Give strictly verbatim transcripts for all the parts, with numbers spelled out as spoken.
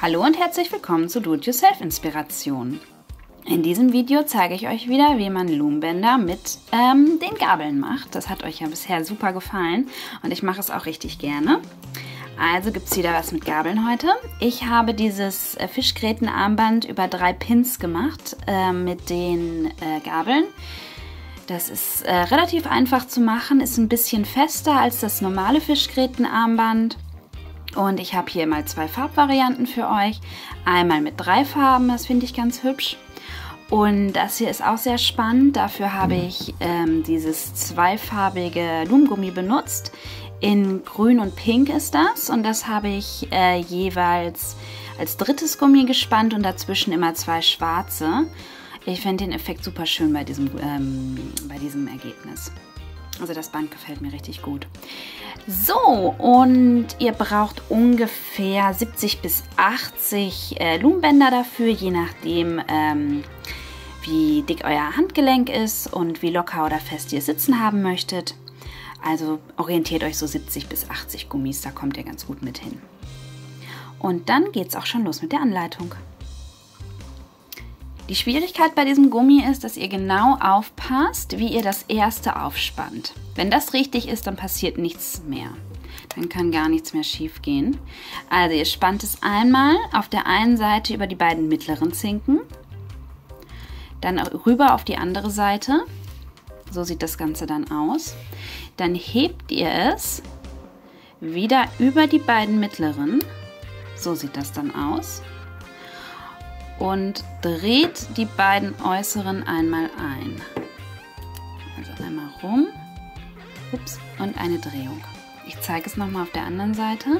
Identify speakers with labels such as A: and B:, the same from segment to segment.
A: Hallo und herzlich willkommen zu Do-it-yourself-Inspiration. In diesem Video zeige ich euch wieder, wie man Loombänder mit ähm, den Gabeln macht. Das hat euch ja bisher super gefallen und ich mache es auch richtig gerne. Also gibt es wieder was mit Gabeln heute. Ich habe dieses äh, Fischgrätenarmband über drei Pins gemacht äh, mit den äh, Gabeln. Das ist äh, relativ einfach zu machen, ist ein bisschen fester als das normale Fischgrätenarmband. Und ich habe hier mal zwei Farbvarianten für euch. Einmal mit drei Farben, das finde ich ganz hübsch. Und das hier ist auch sehr spannend. Dafür habe ich ähm, dieses zweifarbige Loomgummi benutzt. In Grün und Pink ist das. Und das habe ich äh, jeweils als drittes Gummi gespannt und dazwischen immer zwei schwarze. Ich finde den Effekt super schön bei diesem, ähm, bei diesem Ergebnis. Also das Band gefällt mir richtig gut. So, und ihr braucht ungefähr siebzig bis achtzig äh, Loombänder dafür, je nachdem, ähm, wie dick euer Handgelenk ist und wie locker oder fest ihr sitzen haben möchtet. Also orientiert euch so siebzig bis achtzig Gummis, da kommt ihr ganz gut mit hin. Und dann geht es auch schon los mit der Anleitung. Die Schwierigkeit bei diesem Gummi ist, dass ihr genau aufpasst, wie ihr das erste aufspannt. Wenn das richtig ist, dann passiert nichts mehr. Dann kann gar nichts mehr schief gehen. Also ihr spannt es einmal auf der einen Seite über die beiden mittleren Zinken, dann rüber auf die andere Seite. So sieht das Ganze dann aus. Dann hebt ihr es wieder über die beiden mittleren. So sieht das dann aus. Und dreht die beiden äußeren einmal ein. Also einmal rum. Ups, und eine Drehung. Ich zeige es nochmal auf der anderen Seite.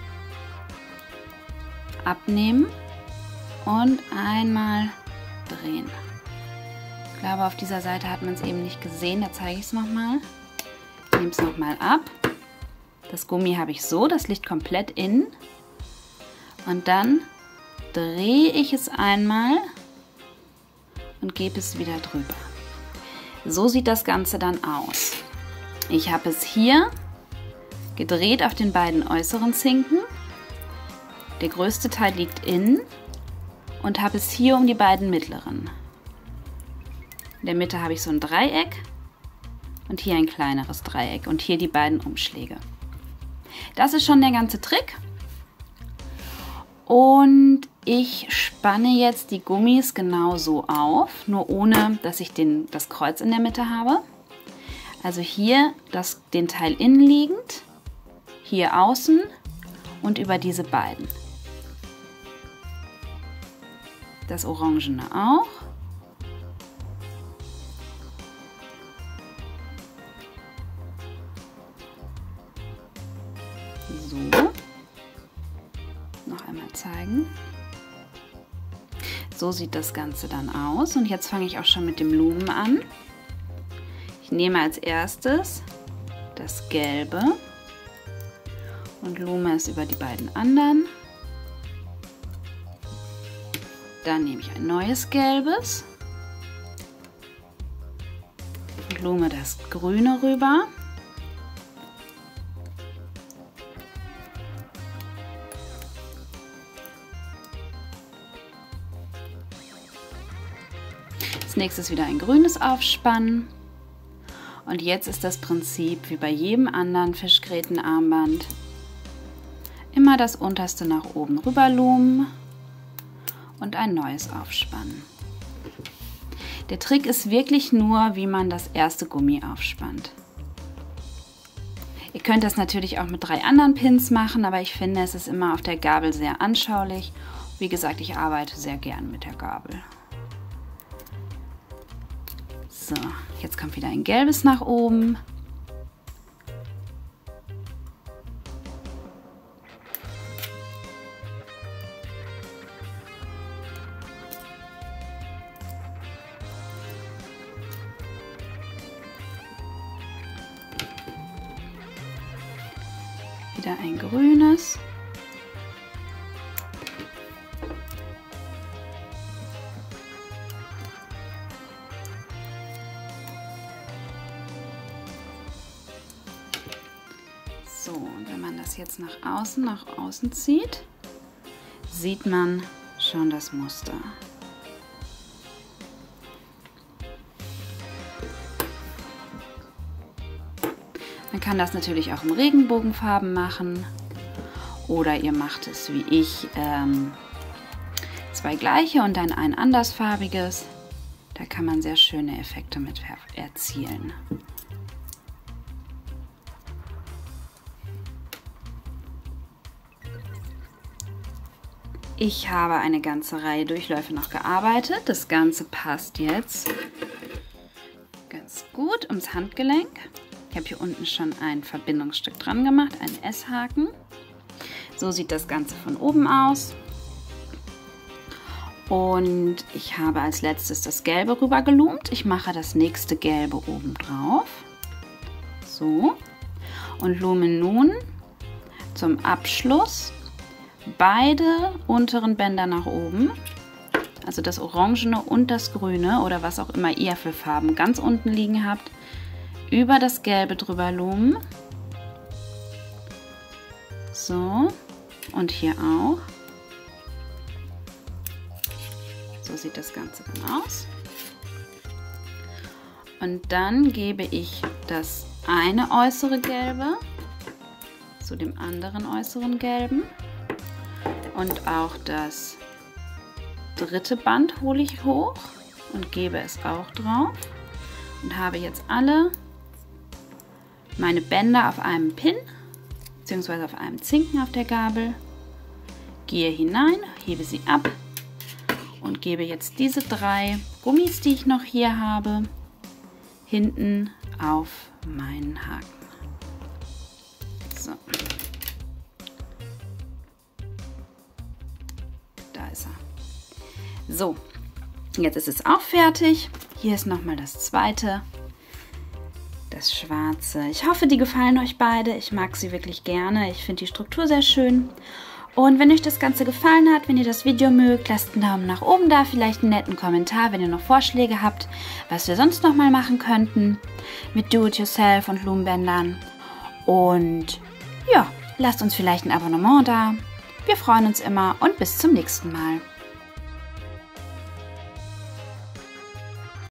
A: Abnehmen und einmal drehen. Ich glaube, auf dieser Seite hat man es eben nicht gesehen. Da zeige ich es nochmal. Ich nehme es nochmal ab. Das Gummi habe ich so, das liegt komplett innen. Und dann drehe ich es einmal und gebe es wieder drüber. So sieht das Ganze dann aus. Ich habe es hier gedreht auf den beiden äußeren Zinken. Der größte Teil liegt innen und habe es hier um die beiden mittleren. In der Mitte habe ich so ein Dreieck und hier ein kleineres Dreieck und hier die beiden Umschläge. Das ist schon der ganze Trick. Und ich spanne jetzt die Gummis genau so auf, nur ohne, dass ich den, das Kreuz in der Mitte habe. Also hier das, den Teil innen liegend, hier außen und über diese beiden. Das Orangene auch. So. Noch einmal zeigen. So sieht das Ganze dann aus und jetzt fange ich auch schon mit dem Lumen an. Ich nehme als erstes das Gelbe und lume es über die beiden anderen. Dann nehme ich ein neues Gelbes und lume das Grüne rüber. Als nächstes wieder ein grünes aufspannen. Und jetzt ist das Prinzip wie bei jedem anderen Fischgrätenarmband. Immer das unterste nach oben rüber lumen und ein neues aufspannen. Der Trick ist wirklich nur, wie man das erste Gummi aufspannt. Ihr könnt das natürlich auch mit drei anderen Pins machen, aber ich finde, es ist immer auf der Gabel sehr anschaulich. Wie gesagt, ich arbeite sehr gern mit der Gabel. So, jetzt kommt wieder ein gelbes nach oben. Wieder ein grünes. So, und wenn man das jetzt nach außen, nach außen zieht, sieht man schon das Muster. Man kann das natürlich auch in Regenbogenfarben machen oder ihr macht es wie ich, ähm, zwei gleiche und dann ein andersfarbiges. Da kann man sehr schöne Effekte mit erzielen. Ich habe eine ganze Reihe Durchläufe noch gearbeitet. Das Ganze passt jetzt ganz gut ums Handgelenk. Ich habe hier unten schon ein Verbindungsstück dran gemacht, einen S-Haken. So sieht das Ganze von oben aus. Und ich habe als letztes das Gelbe rüber geloomt. Ich mache das nächste Gelbe oben drauf. So. Und loome nun zum Abschluss beide unteren Bänder nach oben. Also das Orangene und das Grüne oder was auch immer ihr für Farben ganz unten liegen habt. Über das Gelbe drüber loomen. So. Und hier auch. So sieht das Ganze dann aus. Und dann gebe ich das eine äußere Gelbe zu dem anderen äußeren Gelben. Und auch das dritte Band hole ich hoch und gebe es auch drauf. Und habe jetzt alle meine Bänder auf einem Pin bzw. auf einem Zinken auf der Gabel. Gehe hinein, hebe sie ab und gebe jetzt diese drei Gummis, die ich noch hier habe, hinten auf meinen Haken. So. Da ist er. So, jetzt ist es auch fertig. Hier ist nochmal das zweite, das schwarze. Ich hoffe, die gefallen euch beide. Ich mag sie wirklich gerne. Ich finde die Struktur sehr schön. Und wenn euch das Ganze gefallen hat, wenn ihr das Video mögt, lasst einen Daumen nach oben da, vielleicht einen netten Kommentar, wenn ihr noch Vorschläge habt, was wir sonst noch mal machen könnten mit Do-it-yourself und Loombändern. Und ja, lasst uns vielleicht ein Abonnement da. Wir freuen uns immer und bis zum nächsten Mal.